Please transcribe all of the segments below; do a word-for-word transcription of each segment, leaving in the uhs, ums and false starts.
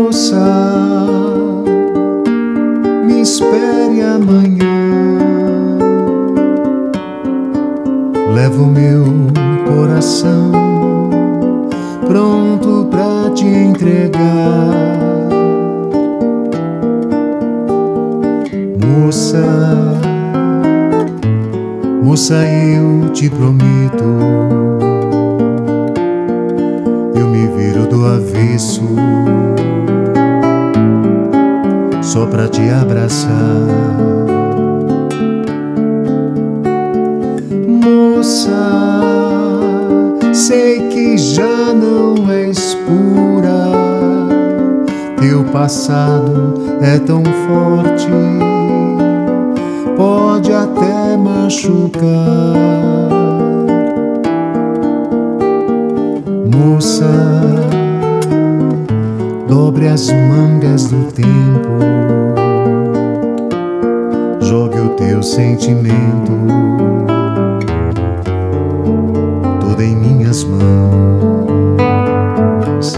Moça, me espere amanhã. Levo meu coração pronto pra te entregar. Moça, moça, eu te prometo, eu me viro do avesso só pra te abraçar. Moça, sei que já não és pura, teu passado é tão forte, pode até machucar. Moça, dobre as mangas do tempo, jogue o teu sentimento todo em minhas mãos.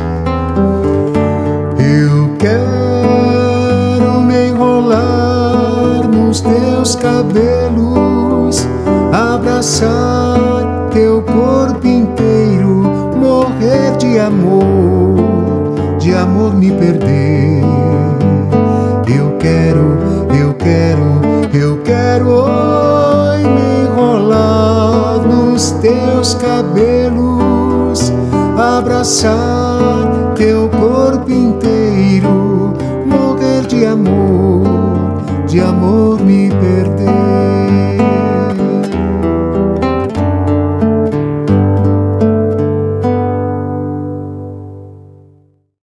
Eu quero me enrolar nos teus cabelos, abraçar teu corpo inteiro, morrer de amor, de amor me perder. Eu quero, eu quero, eu quero oi, me enrolar nos teus cabelos, abraçar teu corpo inteiro, morrer de amor, de amor me perder.